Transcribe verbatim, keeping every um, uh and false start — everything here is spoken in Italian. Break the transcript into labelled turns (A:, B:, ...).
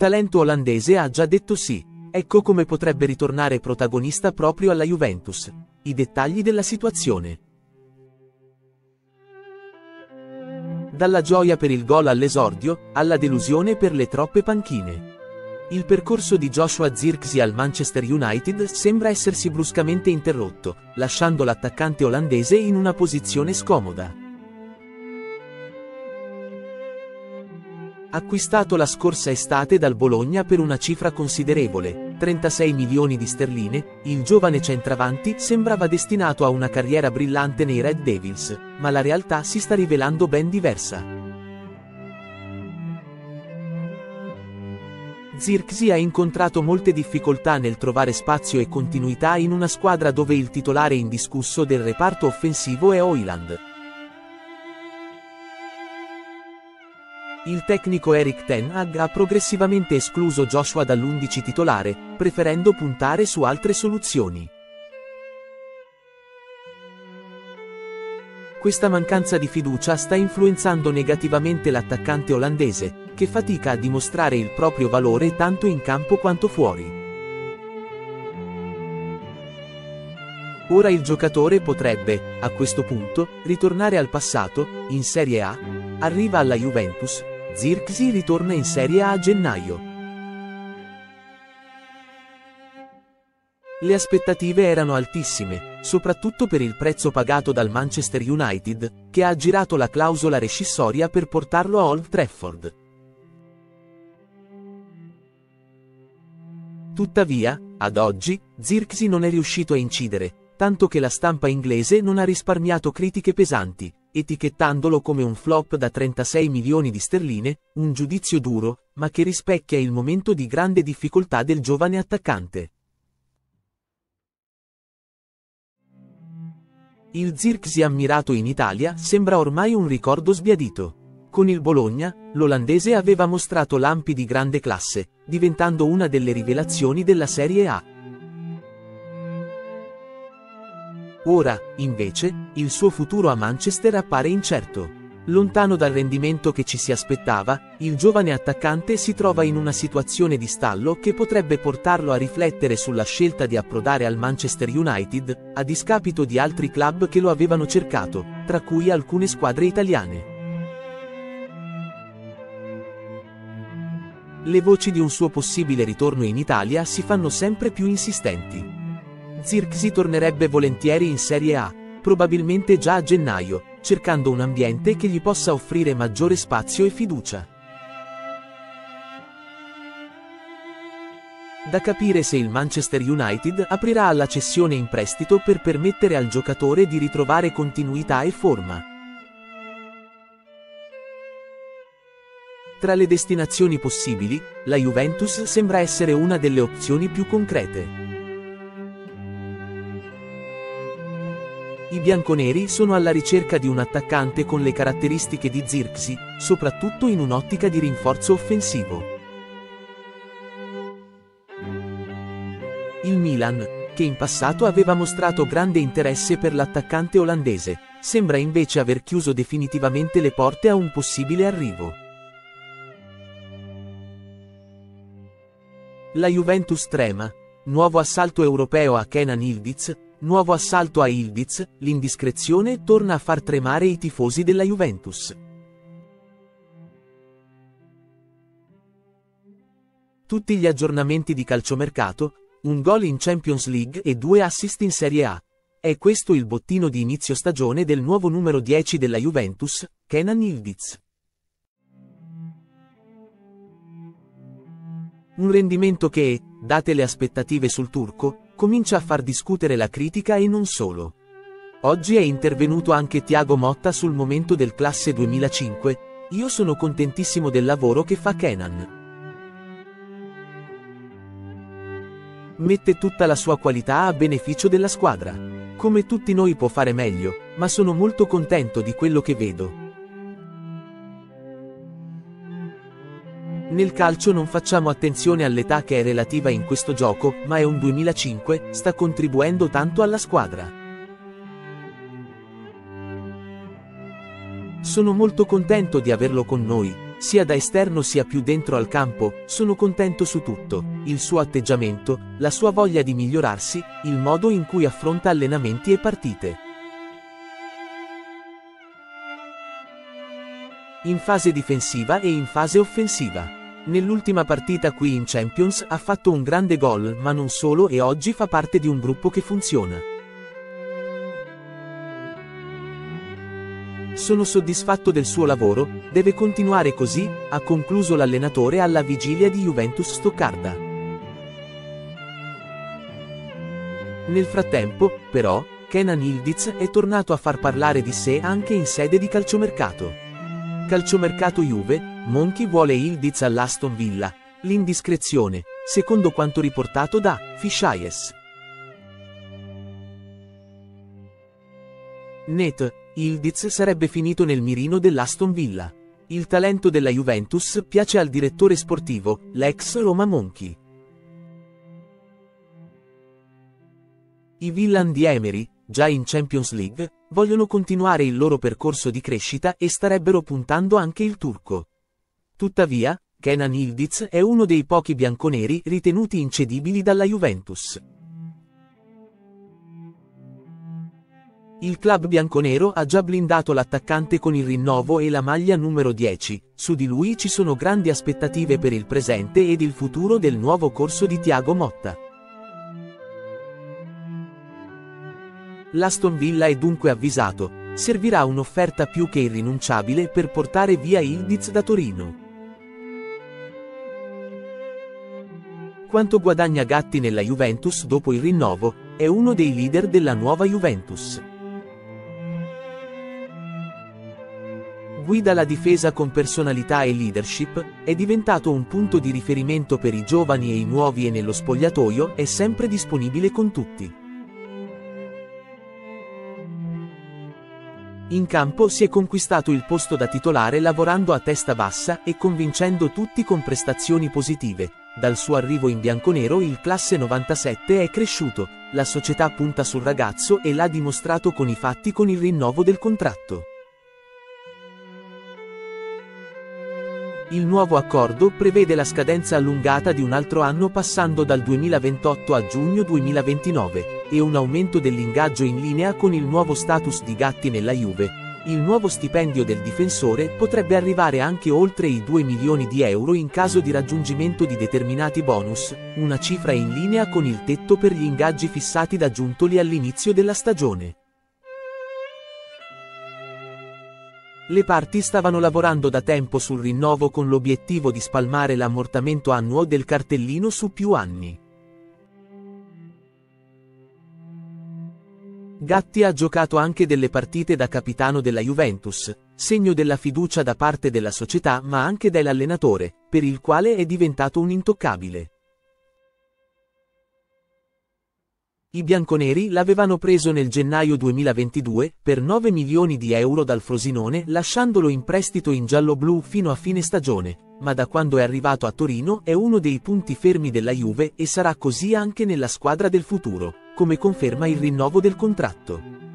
A: talento olandese ha già detto sì. Ecco come potrebbe ritornare protagonista proprio alla Juventus. I dettagli della situazione. Dalla gioia per il gol all'esordio, alla delusione per le troppe panchine. Il percorso di Joshua Zirkzee al Manchester United sembra essersi bruscamente interrotto, lasciando l'attaccante olandese in una posizione scomoda. Acquistato la scorsa estate dal Bologna per una cifra considerevole, trentasei milioni di sterline, il giovane centravanti sembrava destinato a una carriera brillante nei Red Devils, ma la realtà si sta rivelando ben diversa. Zirkzee ha incontrato molte difficoltà nel trovare spazio e continuità in una squadra dove il titolare indiscusso del reparto offensivo è Højlund. Il tecnico Erik ten Hag ha progressivamente escluso Joshua dall'undici titolare, preferendo puntare su altre soluzioni. Questa mancanza di fiducia sta influenzando negativamente l'attaccante olandese, che fatica a dimostrare il proprio valore tanto in campo quanto fuori. Ora il giocatore potrebbe, a questo punto, ritornare al passato, in Serie A. Arriva alla Juventus. Zirkzee ritorna in Serie A a gennaio. Le aspettative erano altissime, soprattutto per il prezzo pagato dal Manchester United, che ha aggirato la clausola rescissoria per portarlo a Old Trafford. Tuttavia, ad oggi, Zirkzee non è riuscito a incidere, tanto che la stampa inglese non ha risparmiato critiche pesanti, etichettandolo come un flop da trentasei milioni di sterline, un giudizio duro, ma che rispecchia il momento di grande difficoltà del giovane attaccante. Il Zirkzee ammirato in Italia sembra ormai un ricordo sbiadito. Con il Bologna, l'olandese aveva mostrato lampi di grande classe, diventando una delle rivelazioni della Serie A. Ora, invece, il suo futuro a Manchester appare incerto. Lontano dal rendimento che ci si aspettava, il giovane attaccante si trova in una situazione di stallo che potrebbe portarlo a riflettere sulla scelta di approdare al Manchester United, a discapito di altri club che lo avevano cercato, tra cui alcune squadre italiane. Le voci di un suo possibile ritorno in Italia si fanno sempre più insistenti. Zirkzee tornerebbe volentieri in Serie A, probabilmente già a gennaio, cercando un ambiente che gli possa offrire maggiore spazio e fiducia. Da capire se il Manchester United aprirà alla cessione in prestito per permettere al giocatore di ritrovare continuità e forma. Tra le destinazioni possibili, la Juventus sembra essere una delle opzioni più concrete. I bianconeri sono alla ricerca di un attaccante con le caratteristiche di Zirkzee, soprattutto in un'ottica di rinforzo offensivo. Il Milan, che in passato aveva mostrato grande interesse per l'attaccante olandese, sembra invece aver chiuso definitivamente le porte a un possibile arrivo. La Juventus trema. Nuovo assalto europeo a Kenan Yildiz. Nuovo assalto a Yildiz, l'indiscrezione torna a far tremare i tifosi della Juventus. Tutti gli aggiornamenti di calciomercato, un gol in Champions League e due assist in Serie A. È questo il bottino di inizio stagione del nuovo numero dieci della Juventus, Kenan Yildiz. Un rendimento che, date le aspettative sul turco, comincia a far discutere la critica e non solo. Oggi è intervenuto anche Thiago Motta sul momento del classe duemilacinque, io sono contentissimo del lavoro che fa Kenan. Mette tutta la sua qualità a beneficio della squadra. Come tutti noi può fare meglio, ma sono molto contento di quello che vedo. Nel calcio non facciamo attenzione all'età che è relativa in questo gioco, ma è un duemilacinque, sta contribuendo tanto alla squadra. Sono molto contento di averlo con noi, Sia da esterno sia più dentro al campo, sono contento su tutto, il suo atteggiamento, la sua voglia di migliorarsi, il modo in cui affronta allenamenti e partite. In fase difensiva e in fase offensiva. Nell'ultima partita qui in Champions ha fatto un grande gol, ma non solo, e oggi fa parte di un gruppo che funziona. Sono soddisfatto del suo lavoro, deve continuare così, ha concluso l'allenatore alla vigilia di Juventus Stoccarda. Nel frattempo, però, Kenan Yildiz è tornato a far parlare di sé anche in sede di calciomercato. Calciomercato Juve, Monchi vuole Yildiz all'Aston Villa, l'indiscrezione, secondo quanto riportato da Fischies. Net, Yildiz sarebbe finito nel mirino dell'Aston Villa. Il talento della Juventus piace al direttore sportivo, l'ex Roma Monchi. I Villan di Emery, già in Champions League, vogliono continuare il loro percorso di crescita e starebbero puntando anche il turco. Tuttavia, Kenan Yildiz è uno dei pochi bianconeri ritenuti incedibili dalla Juventus. Il club bianconero ha già blindato l'attaccante con il rinnovo e la maglia numero dieci, su di lui ci sono grandi aspettative per il presente ed il futuro del nuovo corso di Thiago Motta. L'Aston Villa è dunque avvisato, servirà un'offerta più che irrinunciabile per portare via Yildiz da Torino. Quanto guadagna Gatti nella Juventus dopo il rinnovo, è uno dei leader della nuova Juventus. Guida la difesa con personalità e leadership, è diventato un punto di riferimento per i giovani e i nuovi e nello spogliatoio è sempre disponibile con tutti. In campo si è conquistato il posto da titolare lavorando a testa bassa e convincendo tutti con prestazioni positive. Dal suo arrivo in bianconero il classe novantasette è cresciuto, la società punta sul ragazzo e l'ha dimostrato con i fatti con il rinnovo del contratto. Il nuovo accordo prevede la scadenza allungata di un altro anno passando dal duemilaventotto a giugno duemilaventinove, e un aumento dell'ingaggio in linea con il nuovo status di Gatti nella Juve. Il nuovo stipendio del difensore potrebbe arrivare anche oltre i due milioni di euro in caso di raggiungimento di determinati bonus, una cifra in linea con il tetto per gli ingaggi fissati da Giuntoli all'inizio della stagione. Le parti stavano lavorando da tempo sul rinnovo con l'obiettivo di spalmare l'ammortamento annuo del cartellino su più anni. Gatti ha giocato anche delle partite da capitano della Juventus, segno della fiducia da parte della società ma anche dell'allenatore, per il quale è diventato un intoccabile. I bianconeri l'avevano preso nel gennaio duemilaventidue, per nove milioni di euro dal Frosinone lasciandolo in prestito in giallo-blu fino a fine stagione, ma da quando è arrivato a Torino è uno dei punti fermi della Juve e sarà così anche nella squadra del futuro, come conferma il rinnovo del contratto.